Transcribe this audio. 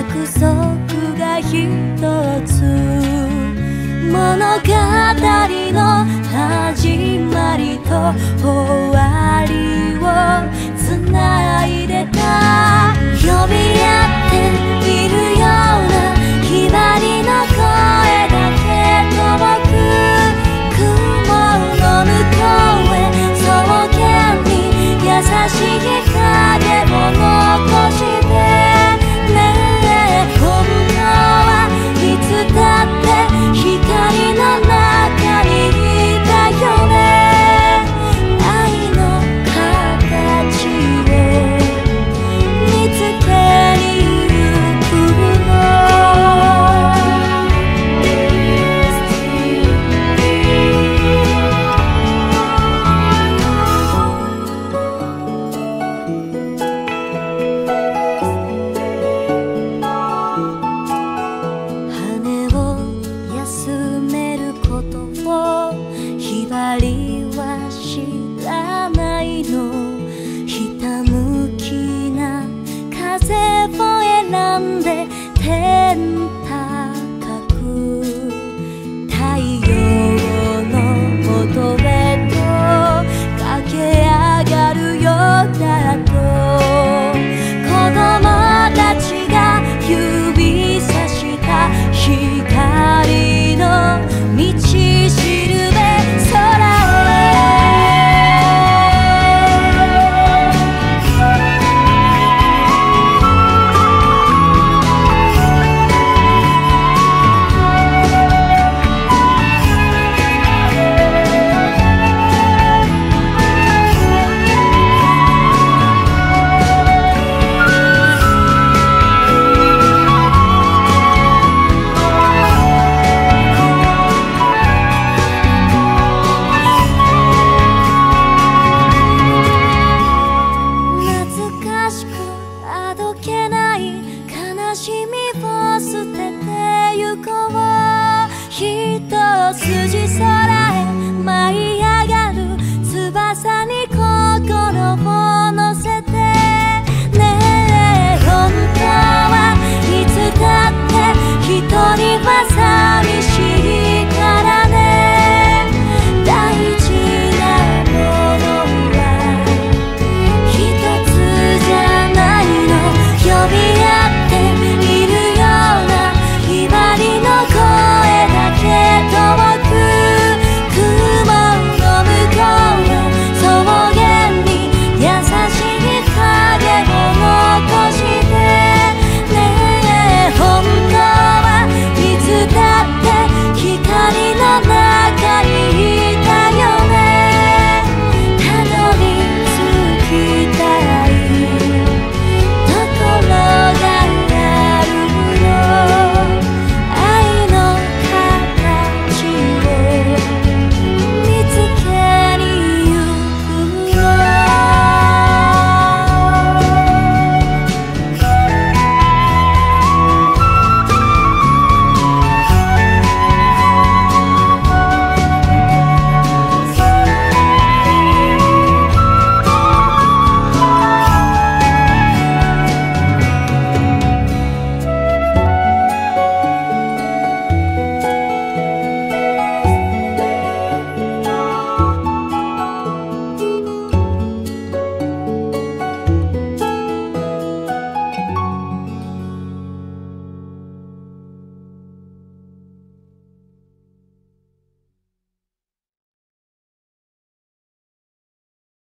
約束が一つ、物語の始まりと終わりをつないでた。呼び合っているようなひばりの声だけ届く。雲の向こうへ草原に優しい影を残してね。本当はいつだって光の中にいたよね。愛の形を見つけに行くの。羽を休めることをひばりは知らないの。ひたむきな風を選んで天高く太陽の元へと駆け上がるよだと、子供たちが指さした光の道しるべ空あどけない悲しみを捨ててゆこう。一筋空へ舞い上が